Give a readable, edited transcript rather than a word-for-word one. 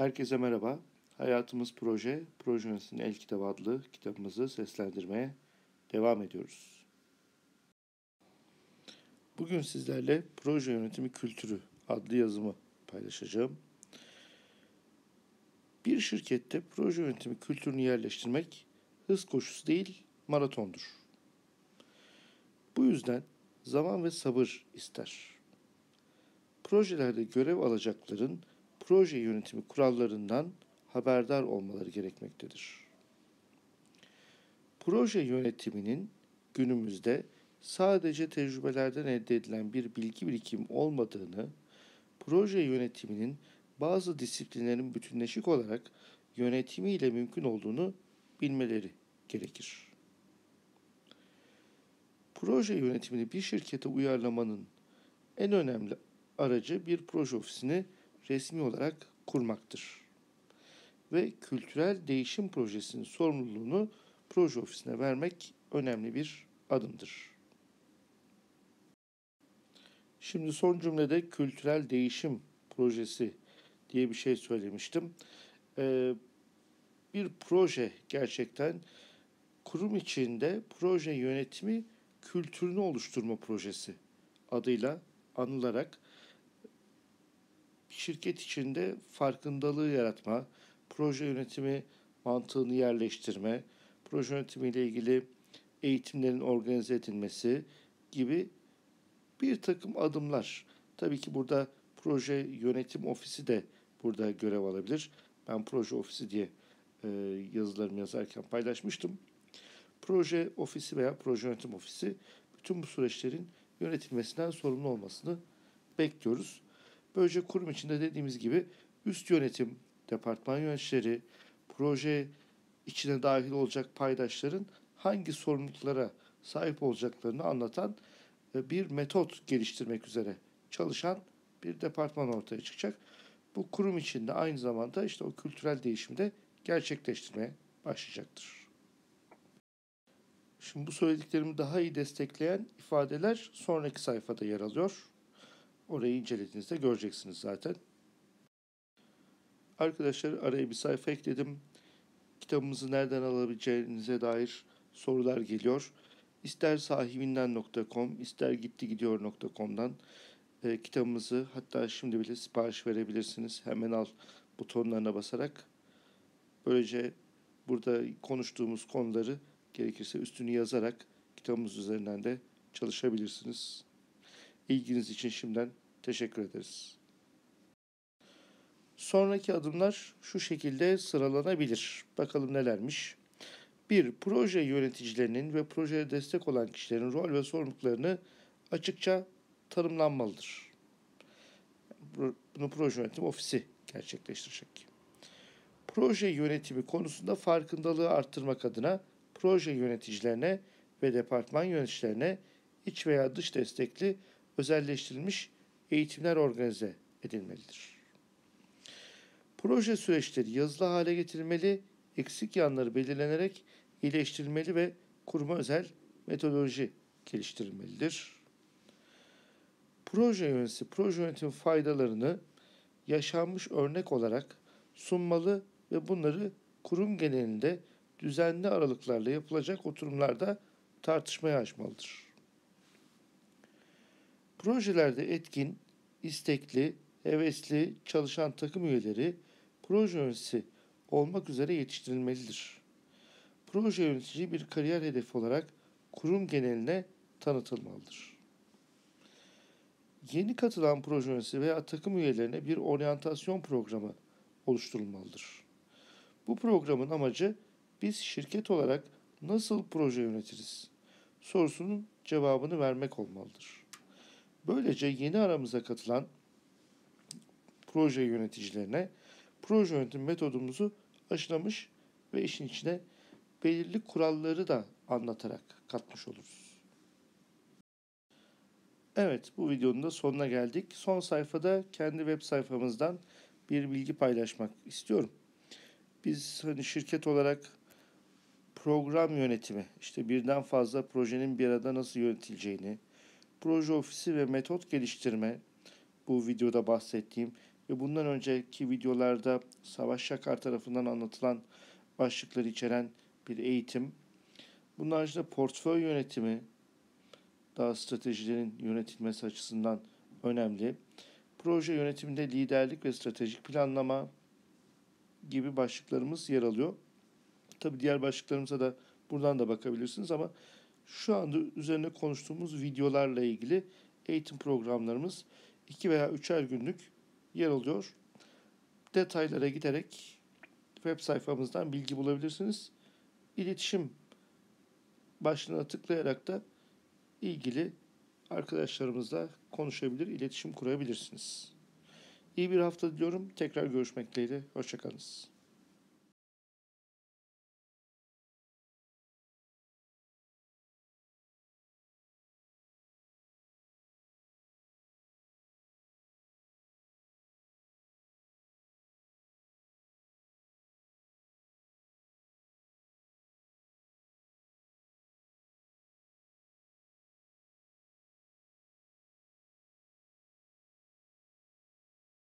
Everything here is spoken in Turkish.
Herkese merhaba. Hayatımız Proje, Proje Yönetimi El Kitabı adlı kitabımızı seslendirmeye devam ediyoruz. Bugün sizlerle Proje Yönetimi Kültürü adlı yazımı paylaşacağım. Bir şirkette proje yönetimi kültürünü yerleştirmek hız koşusu değil, maratondur. Bu yüzden zaman ve sabır ister. Projelerde görev alacakların proje yönetimi kurallarından haberdar olmaları gerekmektedir. Proje yönetiminin günümüzde sadece tecrübelerden elde edilen bir bilgi birikimi olmadığını, proje yönetiminin bazı disiplinlerin bütünleşik olarak yönetimiyle mümkün olduğunu bilmeleri gerekir. Proje yönetimini bir şirkete uyarlamanın en önemli aracı bir proje ofisini resmi olarak kurmaktır. Ve kültürel değişim projesinin sorumluluğunu proje ofisine vermek önemli bir adımdır. Şimdi son cümlede kültürel değişim projesi diye bir şey söylemiştim. Bir proje gerçekten kurum içinde proje yönetimi kültürünü oluşturma projesi adıyla anılarak şirket içinde farkındalığı yaratma, proje yönetimi mantığını yerleştirme, proje yönetimiyle ilgili eğitimlerin organize edilmesi gibi bir takım adımlar. Tabii ki burada proje yönetim ofisi de burada görev alabilir. Ben proje ofisi diye yazılarımı yazarken paylaşmıştım. Proje ofisi veya proje yönetim ofisi bütün bu süreçlerin yönetilmesinden sorumlu olmasını bekliyoruz. Böylece kurum içinde dediğimiz gibi üst yönetim, departman yöneticileri, proje içine dahil olacak paydaşların hangi sorumluluklara sahip olacaklarını anlatan bir metot geliştirmek üzere çalışan bir departman ortaya çıkacak. Bu kurum içinde aynı zamanda işte o kültürel değişimi de gerçekleştirmeye başlayacaktır. Şimdi bu söylediklerimi daha iyi destekleyen ifadeler sonraki sayfada yer alıyor. Orayı incelediğinizde göreceksiniz zaten. Arkadaşlar araya bir sayfa ekledim. Kitabımızı nereden alabileceğinize dair sorular geliyor. İster sahibinden.com, ister gittigidiyor.com'dan kitabımızı hatta şimdi bile sipariş verebilirsiniz. Hemen al butonlarına basarak. Böylece burada konuştuğumuz konuları gerekirse üstünü yazarak kitabımız üzerinden de çalışabilirsiniz. İlginiz için şimdiden teşekkür ederiz. Sonraki adımlar şu şekilde sıralanabilir. Bakalım nelermiş. 1. Proje yöneticilerinin ve projeye destek olan kişilerin rol ve sorumluluklarını açıkça tanımlanmalıdır. Bunu proje yönetim ofisi gerçekleştirecek. Proje yönetimi konusunda farkındalığı arttırmak adına proje yöneticilerine ve departman yöneticilerine iç veya dış destekli özelleştirilmiş eğitimler organize edilmelidir. Proje süreçleri yazılı hale getirilmeli, eksik yanları belirlenerek iyileştirilmeli ve kuruma özel metodoloji geliştirilmelidir. Proje yöneticisi, proje yönetimi faydalarını yaşanmış örnek olarak sunmalı ve bunları kurum genelinde düzenli aralıklarla yapılacak oturumlarda tartışmaya açmalıdır. Projelerde etkin, istekli, hevesli çalışan takım üyeleri proje yöneticisi olmak üzere yetiştirilmelidir. Proje yönetici bir kariyer hedefi olarak kurum geneline tanıtılmalıdır. Yeni katılan proje yöneticisi veya takım üyelerine bir oryantasyon programı oluşturulmalıdır. Bu programın amacı biz şirket olarak nasıl proje yönetiriz sorusunun cevabını vermek olmalıdır. Böylece yeni aramıza katılan proje yöneticilerine proje yönetim metodumuzu aşılamış ve işin içine belirli kuralları da anlatarak katmış oluruz. Evet, bu videonun da sonuna geldik. Son sayfada kendi web sayfamızdan bir bilgi paylaşmak istiyorum. Biz şirket olarak program yönetimi, işte birden fazla projenin bir arada nasıl yönetileceğini, proje ofisi ve metot geliştirme, bu videoda bahsettiğim ve bundan önceki videolarda Savaş Şakar tarafından anlatılan başlıkları içeren bir eğitim. Bunun haricinde portföy yönetimi, daha stratejilerin yönetilmesi açısından önemli. Proje yönetiminde liderlik ve stratejik planlama gibi başlıklarımız yer alıyor. Tabii diğer başlıklarımıza da buradan da bakabilirsiniz ama şu anda üzerine konuştuğumuz videolarla ilgili eğitim programlarımız 2 veya 3'er günlük yer alıyor. Detaylara giderek web sayfamızdan bilgi bulabilirsiniz. İletişim başlığına tıklayarak da ilgili arkadaşlarımızla konuşabilir, iletişim kurabilirsiniz. İyi bir hafta diliyorum. Tekrar görüşmek dileğiyle. Hoşça kalınız.